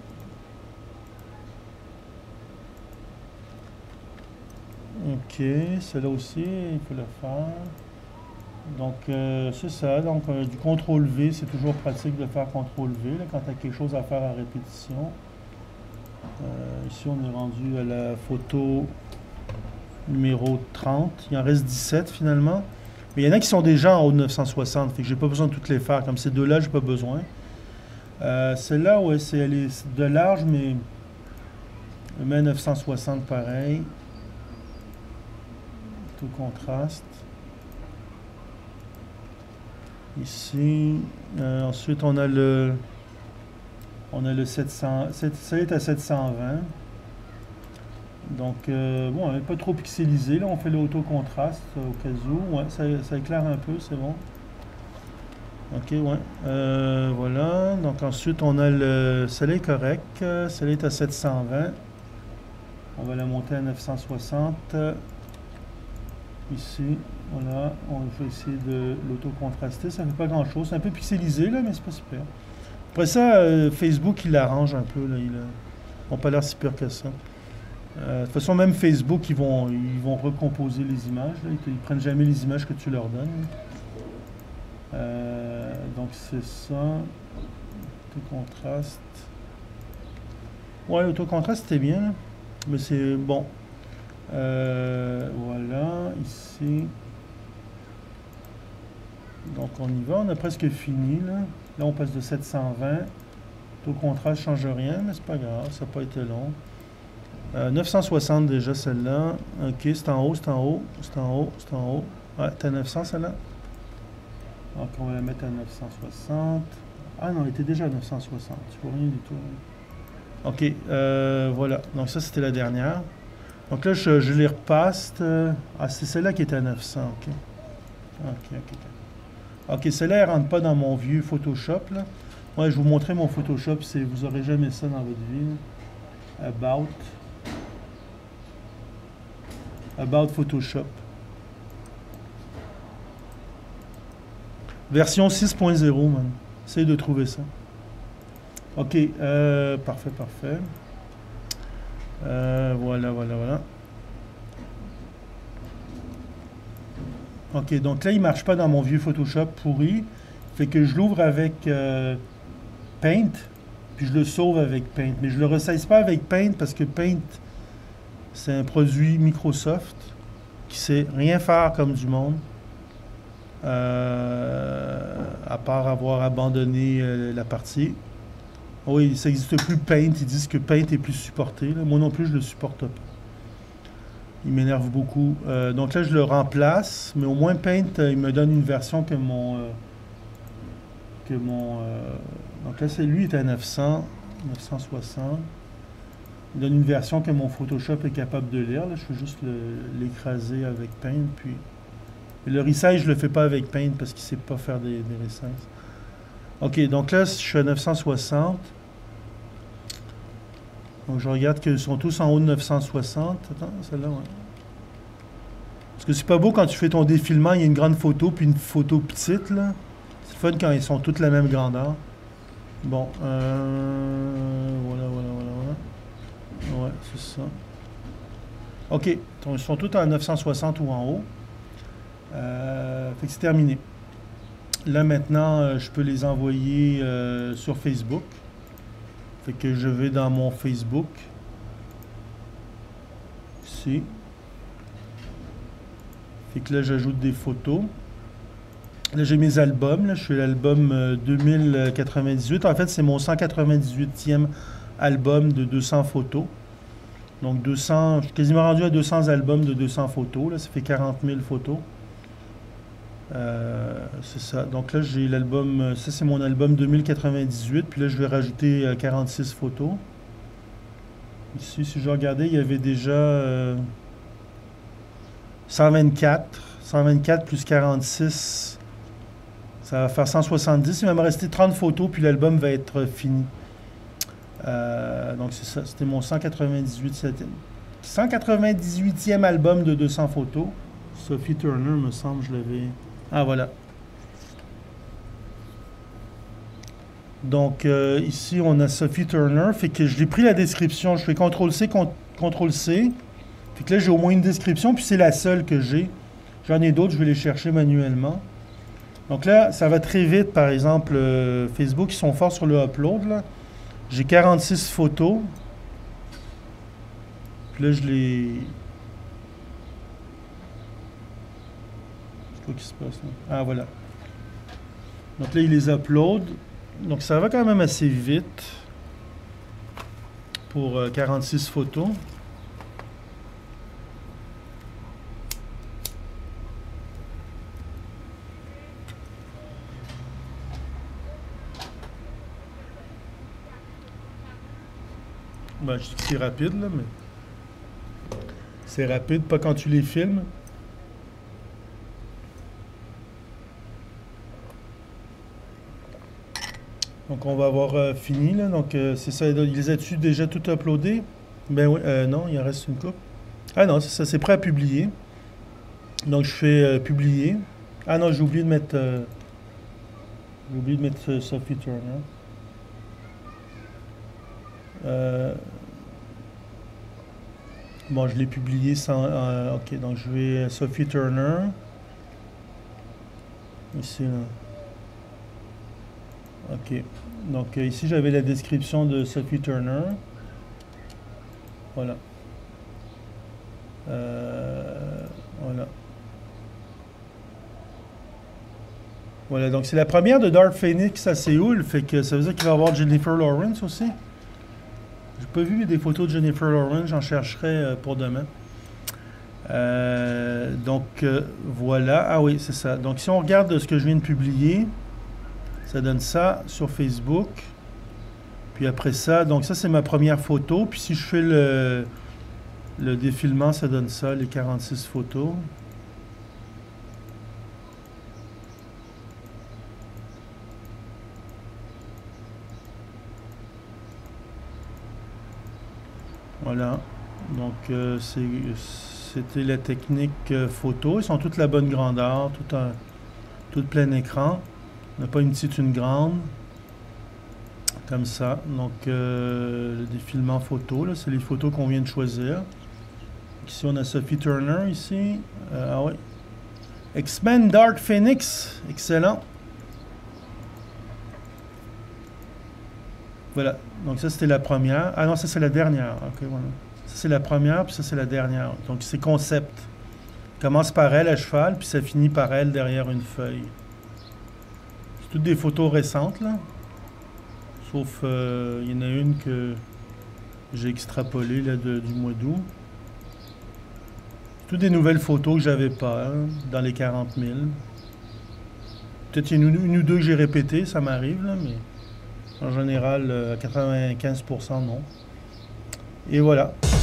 Ok, celle-là aussi, il faut le faire. Donc, c'est ça. Donc, du CTRL-V, c'est toujours pratique de faire CTRL-V là, quand tu as quelque chose à faire à répétition. Ici, on est rendu à la photo numéro 30. Il en reste 17 finalement. Mais il y en a qui sont déjà en haut de 960, fait que j'ai pas besoin de toutes les faire. Comme ces deux-là, j'ai pas besoin. Celle-là, ouais, elle est de large, mais je mets 960 pareil. Tout contraste. Ici, ensuite on a le 700, ça est à 720. Donc, bon, elle n'est pas trop pixelisée. Là, on fait l'auto-contraste au cas où. Ouais, ça éclaire un peu, c'est bon. Ok, ouais. Voilà. Donc, ensuite, on a celle-là est correcte. Celle-là est à 720. On va la monter à 960. Ici, voilà. On va essayer de l'auto-contraster. Ça ne fait pas grand-chose. C'est un peu pixelisé, là, mais c'est pas super. Après ça, Facebook, il l'arrange un peu. Là, ils n'ont pas l'air si pire que ça. De toute façon, même Facebook, ils vont recomposer les images. Là. Ils prennent jamais les images que tu leur donnes. Donc, c'est ça. Autocontrast. Ouais, l'autocontrast, c'était bien. Là. Mais c'est bon. Voilà, ici. Donc, on y va. On a presque fini. Là, on passe de 720. Autocontrast ne change rien, mais c'est pas grave. Ça n'a pas été long. 960 déjà celle-là. Ok, c'est en haut, c'est en haut, c'est en haut, c'est en haut. Ouais, t'as 900 celle-là. Donc on va la mettre à 960. Ah non, elle était déjà à 960. Tu vois rien du tout. Ok, voilà. Donc ça c'était la dernière. Donc là je les repasse. Ah, c'est celle-là qui était à 900. Ok. Ok, celle-là elle rentre pas dans mon vieux Photoshop là. Ouais, je vous montrais mon Photoshop. Vous aurez jamais ça dans votre vie. About Photoshop. Version 6.0, man. Essaye de trouver ça. Ok, parfait. Voilà. Ok, donc là, il marche pas dans mon vieux Photoshop pourri. Fait que je l'ouvre avec Paint, puis je le sauve avec Paint. Mais je le resize pas avec Paint parce que Paint, c'est un produit Microsoft qui sait rien faire comme du monde. À part avoir abandonné la partie. Oui, ça n'existe plus Paint. Ils disent que Paint est plus supporté. Là. Moi non plus, je le supporte pas. Il m'énerve beaucoup. Donc là, je le remplace. Mais au moins, Paint, il me donne une version que mon... donc là, lui est à 900, 960. Il donne une version que mon Photoshop est capable de lire. Là. Je fais juste l'écraser avec Paint. Puis... Et le resize, je le fais pas avec Paint parce qu'il sait pas faire des resizes. Ok, donc là, je suis à 960. Donc je regarde qu'ils sont tous en haut de 960. Attends, celle-là, ouais. Parce que c'est pas beau quand tu fais ton défilement, il y a une grande photo puis une photo petite, là. C'est fun quand ils sont toutes la même grandeur. Bon, voilà. Ouais, c'est ça. Ok, ils sont tous en 960 ou en haut. Fait que c'est terminé. Là maintenant, je peux les envoyer sur Facebook. Fait que je vais dans mon Facebook. Ici. Fait que là, j'ajoute des photos. Là, j'ai mes albums. Là, je suis l'album 2098. En fait, c'est mon 198e album de 200 photos. Donc 200, je suis quasiment rendu à 200 albums de 200 photos. Là, ça fait 40 000 photos. C'est ça. Donc là, j'ai l'album... Ça, c'est mon album 2098. Puis là, je vais rajouter 46 photos. Ici, si je regardais, il y avait déjà 124. 124 plus 46... Ça va faire 170. Il va me rester 30 photos, puis l'album va être fini. Donc c'est ça. C'était mon 198e album de 200 photos. Sophie Turner, me semble, je l'avais... Ah, voilà. Donc, ici, on a Sophie Turner. Fait que je l'ai pris la description. Je fais CTRL-C, CTRL-C. Fait que là, j'ai au moins une description, puis c'est la seule que j'ai. J'en ai d'autres, je vais les chercher manuellement. Donc là, ça va très vite. Par exemple, Facebook, ils sont forts sur le upload, là. J'ai 46 photos. Puis là, je les... C'est quoi qui se passe, là? Ah, voilà. Donc là, il les upload. Donc ça va quand même assez vite pour 46 photos. Ben, je dis que c'est rapide, là, mais c'est rapide, pas quand tu les filmes. Donc on va avoir fini, là. Donc c'est ça, il les a-tu déjà tout uploadé? Ben oui, non, il en reste une coupe. Ah non, c'est ça, c'est prêt à publier. Donc je fais publier. Ah non, j'ai oublié de mettre Sophie Turner. Bon, je l'ai publié sans... ok, donc je vais Sophie Turner. Ici, là. Ok. Donc ici, j'avais la description de Sophie Turner. Voilà. Voilà. Voilà, donc c'est la première de Dark Phoenix à Séoul. Fait que ça veut dire qu'il va y avoir Jennifer Lawrence aussi. J'ai pas vu des photos de Jennifer Lawrence, j'en chercherai pour demain. Donc voilà, ah oui, c'est ça. Donc si on regarde ce que je viens de publier, ça donne ça sur Facebook. Puis après ça, donc ça c'est ma première photo. Puis si je fais le défilement, ça donne ça, les 46 photos. Voilà. Donc c'était la technique photo. Ils sont toutes la bonne grandeur, tout plein écran. On n'a pas une petite, une grande. Comme ça. Donc le défilement photo, là, c'est les photos qu'on vient de choisir. Ici on a Sophie Turner ici. Ah oui. X-Men Dark Phoenix. Excellent. Voilà. Donc ça c'était la première. Ah non, ça c'est la dernière. Ok, voilà. Ça c'est la première, puis ça c'est la dernière. Donc c'est concept. Commence par elle à cheval, puis ça finit par elle derrière une feuille. C'est toutes des photos récentes là. Sauf il y en a une que j'ai extrapolée là, du mois d'août. Toutes des nouvelles photos que j'avais pas hein, dans les 40 000. Peut-être une ou deux que j'ai répétées, ça m'arrive, là, mais en général, à 95% non. Et voilà.